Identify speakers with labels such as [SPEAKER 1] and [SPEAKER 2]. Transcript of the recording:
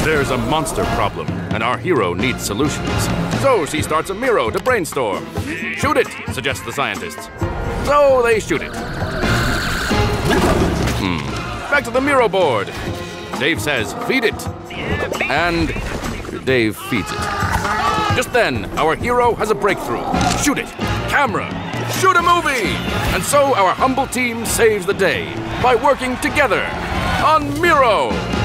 [SPEAKER 1] There's a monster problem, and our hero needs solutions. So she starts a Miro to brainstorm. Shoot it, suggest the scientists. So they shoot it. Back to the Miro board. Dave says, feed it. And Dave feeds it. Just then, our hero has a breakthrough. Shoot it. Camera. Shoot a movie. And so our humble team saves the day by working together on Miro.